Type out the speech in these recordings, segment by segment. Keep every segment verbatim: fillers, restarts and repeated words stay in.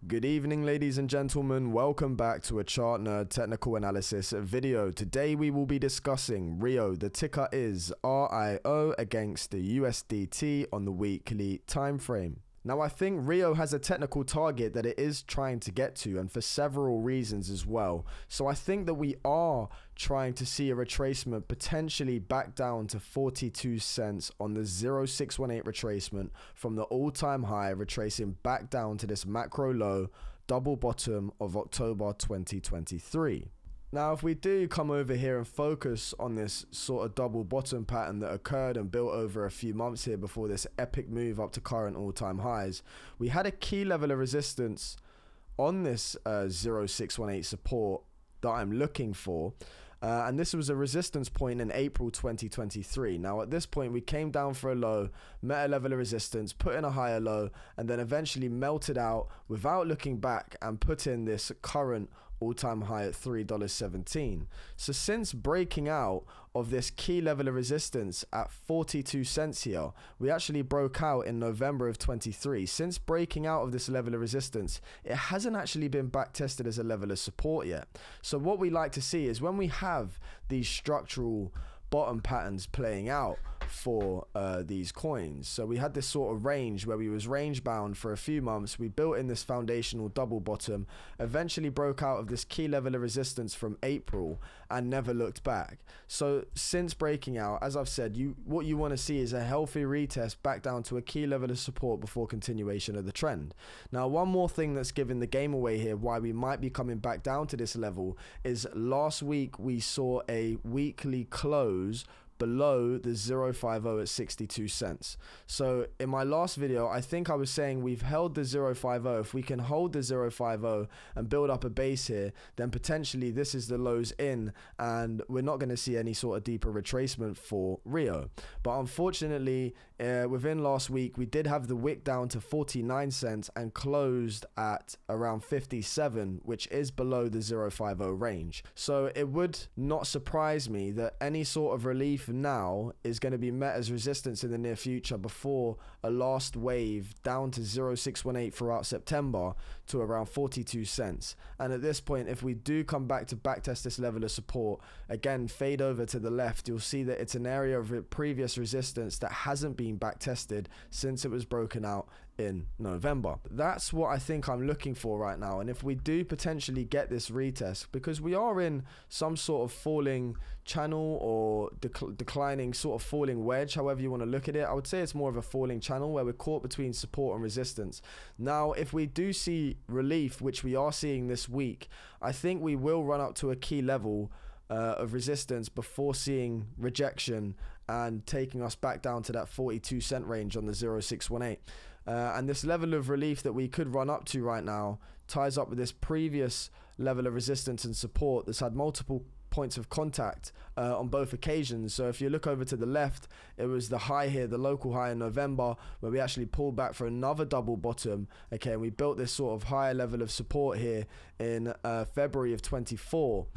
Good evening, ladies and gentlemen. Welcome back to a Chart Nerd technical analysis video. Today we will be discussing Rio. The ticker is R I O against the U S D T on the weekly time frame. Now, I think Rio has a technical target that it is trying to get to, and for several reasons as well. So I think that we are trying to see a retracement potentially back down to forty-two cents on the zero six one eight retracement from the all-time high, retracing back down to this macro low double bottom of October twenty twenty-three. Now, if we do come over here and focus on this sort of double bottom pattern that occurred and built over a few months here before this epic move up to current all-time highs, we had a key level of resistance on this uh, zero six one eight support that I'm looking for. Uh, and this was a resistance point in April twenty twenty-three. Now, at this point, we came down for a low, met a level of resistance, put in a higher low, and then eventually melted out without looking back and put in this current all-time high at three dollars and seventeen cents. So since breaking out of this key level of resistance at forty-two cents here, we actually broke out in November of twenty-three. Since breaking out of this level of resistance, it hasn't actually been back tested as a level of support yet. So what we like to see is when we have these structural bottom patterns playing out for uh, these coins. So we had this sort of range where we was range bound for a few months. We built in this foundational double bottom, eventually broke out of this key level of resistance from April and never looked back. So since breaking out, as I've said, you what you want to see is a healthy retest back down to a key level of support before continuation of the trend. Now, one more thing that's giving the game away here, why we might be coming back down to this level, is last week we saw a weekly close below the zero five zero at sixty-two cents. So in my last video, I think I was saying we've held the zero five zero. If we can hold the zero five zero and build up a base here, then potentially this is the lows in, and we're not going to see any sort of deeper retracement for Rio. But unfortunately, uh, within last week, we did have the wick down to forty-nine cents and closed at around fifty-seven, which is below the zero five zero range. So it would not surprise me that any sort of relief now is going to be met as resistance in the near future before a last wave down to zero six one eight throughout September to around forty-two cents. And at this point, if we do come back to backtest this level of support, again fade over to the left, you'll see that it's an area of previous resistance that hasn't been backtested since it was broken out in November. That's what I think I'm looking for right now. And if we do potentially get this retest, because we are in some sort of falling channel or dec declining sort of falling wedge, however you want to look at it, I would say it's more of a falling channel where we're caught between support and resistance. Now, if we do see relief, which we are seeing this week, I think we will run up to a key level Uh, of resistance before seeing rejection and taking us back down to that forty-two cent range on the zero six one eight. Uh, and this level of relief that we could run up to right now ties up with this previous level of resistance and support that's had multiple points of contact uh, on both occasions. So if you look over to the left, it was the high here, the local high in November, where we actually pulled back for another double bottom. Okay, and we built this sort of higher level of support here in uh, February of twenty-four.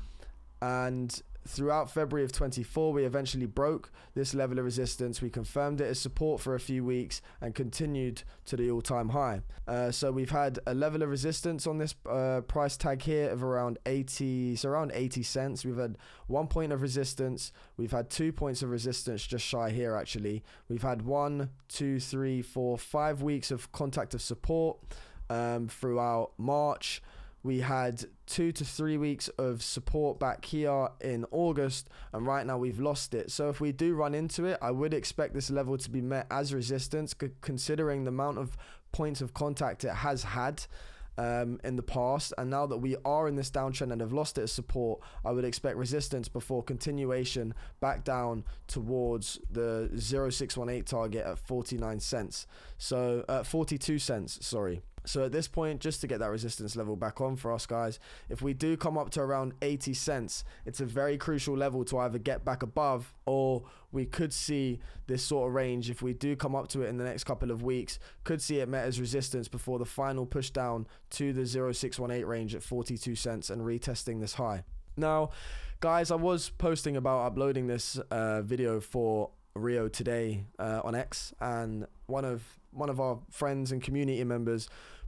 And throughout February of twenty-four, we eventually broke this level of resistance. We confirmed it as support for a few weeks and continued to the all-time high. Uh, so we've had a level of resistance on this uh, price tag here of around eighty, so around eighty cents. We've had one point of resistance. We've had two points of resistance just shy here, actually. We've had one, two, three, four, five weeks of contact of support um, throughout March. We had two to three weeks of support back here in August, and right now we've lost it. So if we do run into it, I would expect this level to be met as resistance, considering the amount of points of contact it has had um, in the past. And now that we are in this downtrend and have lost it as support, I would expect resistance before continuation back down towards the zero six one eight target at forty-nine cents. So uh, forty-two cents, sorry. So at this point, just to get that resistance level back on for us guys, if we do come up to around eighty cents, it's a very crucial level to either get back above, or we could see this sort of range, if we do come up to it in the next couple of weeks, could see it met as resistance before the final push down to the zero six one eight range at forty-two cents and retesting this high. Now, guys, I was posting about uploading this uh, video for Rio today uh, on X, and one of one of our friends and community members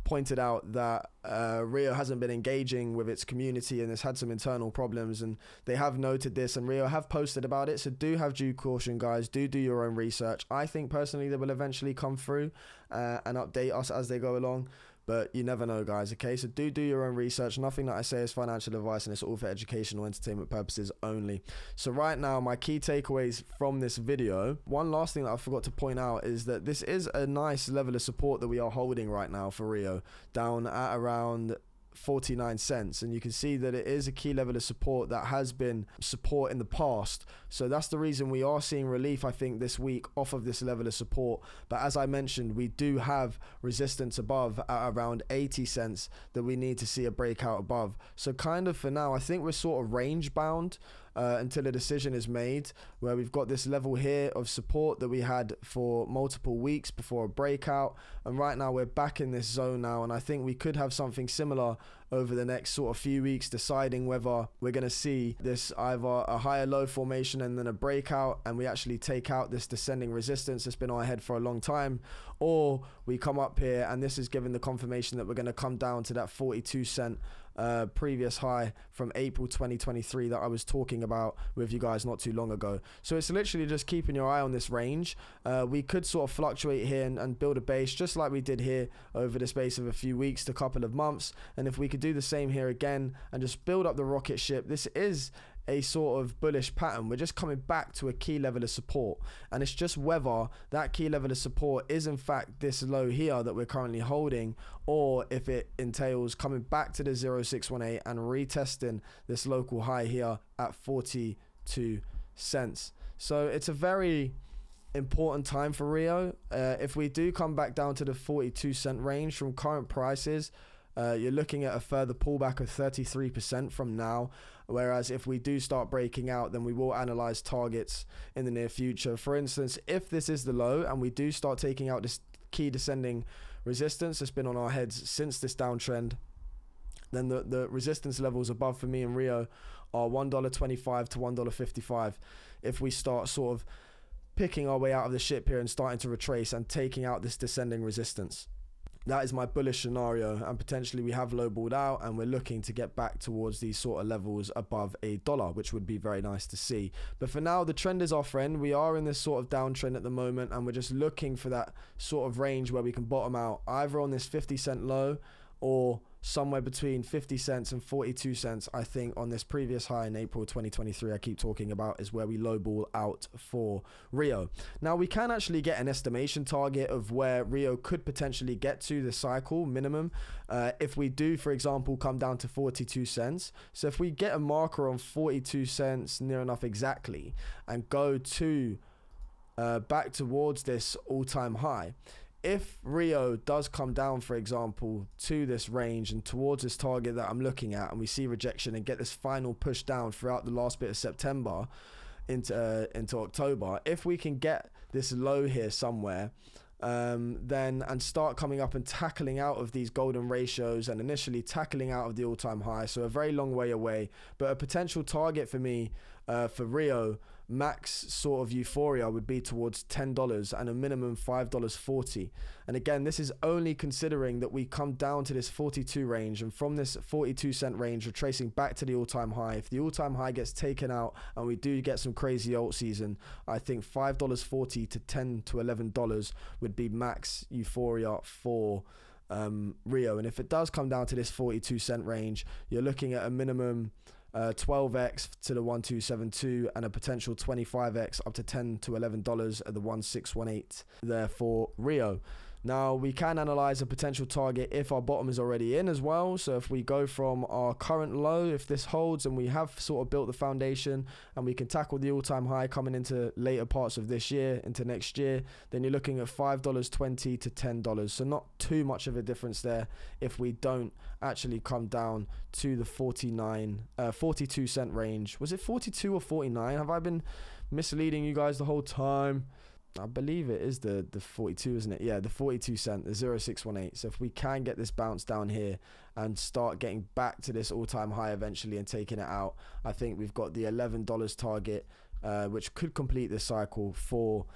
pointed out that uh, Rio hasn't been engaging with its community and it's had some internal problems, and they have noted this, and Rio have posted about it. So do have due caution, guys. Do do your own research. I think personally they will eventually come through uh, and update us as they go along. But you never know, guys, okay? So do do your own research. Nothing that I say is financial advice, and it's all for educational entertainment purposes only. So right now, my key takeaways from this video. One last thing that I forgot to point out is that this is a nice level of support that we are holding right now for Rio, down at around forty-nine cents, and you can see that it is a key level of support that has been support in the past. So that's the reason we are seeing relief, I think, this week off of this level of support. But as I mentioned, we do have resistance above at around eighty cents that we need to see a breakout above. So kind of for now, I think we're sort of range bound Uh, until a decision is made, where we've got this level here of support that we had for multiple weeks before a breakout, and right now we're back in this zone now, and I think we could have something similar over the next sort of few weeks, deciding whether we're going to see this either a higher low formation and then a breakout, and we actually take out this descending resistance that's been on our head for a long time, or we come up here and this is given the confirmation that we're going to come down to that forty-two cent uh, previous high from April twenty twenty-three that I was talking about with you guys not too long ago. So it's literally just keeping your eye on this range. Uh, we could sort of fluctuate here and, and build a base just like we did here over the space of a few weeks to a couple of months, and if we could do the same here again and just build up the rocket ship, this is a sort of bullish pattern. We're just coming back to a key level of support, and it's just whether that key level of support is in fact this low here that we're currently holding, or if it entails coming back to the zero six one eight and retesting this local high here at forty-two cents. So it's a very important time for Rio. Uh, if we do come back down to the forty-two cent range from current prices, Uh, you're looking at a further pullback of thirty-three percent from now, whereas if we do start breaking out, then we will analyze targets in the near future. For instance, if this is the low and we do start taking out this key descending resistance that's been on our heads since this downtrend, then the, the resistance levels above for me and Rio are one dollar twenty-five to one dollar fifty-five. If we start sort of picking our way out of the ship here and starting to retrace and taking out this descending resistance. That is my bullish scenario, and potentially we have lowballed out and we're looking to get back towards these sort of levels above a dollar, which would be very nice to see. But for now, the trend is our friend. We are in this sort of downtrend at the moment, and we're just looking for that sort of range where we can bottom out either on this fifty cent low or somewhere between fifty cents and forty-two cents. I think on this previous high in April twenty twenty-three I keep talking about is where we lowball out for Rio. Now we can actually get an estimation target of where Rio could potentially get to the cycle minimum uh, if we do, for example, come down to forty-two cents. So if we get a marker on forty-two cents near enough exactly and go to uh, back towards this all-time high, if Rio does come down, for example, to this range and towards this target that I'm looking at, and we see rejection and get this final push down throughout the last bit of September into uh, into October, if we can get this low here somewhere, um, then and start coming up and tackling out of these golden ratios and initially tackling out of the all-time high, so a very long way away, but a potential target for me uh, for Rio max sort of euphoria would be towards ten dollars and a minimum five dollars forty. And again, this is only considering that we come down to this forty-two range, and from this forty-two cent range retracing back to the all-time high. If the all-time high gets taken out and we do get some crazy alt season, I think five dollars forty to ten to eleven dollars would be max euphoria for um, Rio. And if it does come down to this forty-two cent range, you're looking at a minimum Uh, twelve x to the one two seven two and a potential twenty-five x up to ten to eleven dollars at the one six one eight there for Rio. Now we can analyze a potential target if our bottom is already in as well. So if we go from our current low, if this holds and we have sort of built the foundation and we can tackle the all-time high coming into later parts of this year into next year, then you're looking at five dollars twenty to ten dollars. So not too much of a difference there if we don't actually come down to the forty-nine uh, forty-two cent range. Was it forty-two or forty-nine? Have I been misleading you guys the whole time? I believe it is the the forty-two, isn't it? Yeah, the forty-two cent, the zero six one eight. So if we can get this bounce down here and start getting back to this all-time high eventually and taking it out, I think we've got the eleven dollars target, uh, which could complete this cycle for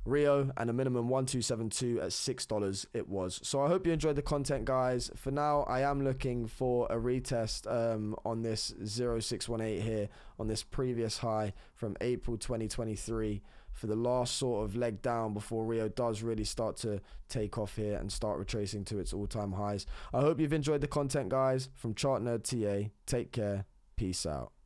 Rio, and a minimum one two seven two at six dollars it was. So I hope you enjoyed the content, guys. For now, I am looking for a retest um, on this zero six one eight here, on this previous high from April twenty twenty-three, for the last sort of leg down before Rio does really start to take off here and start retracing to its all-time highs. I hope you've enjoyed the content, guys. From Chart Nerd T A, take care, peace out.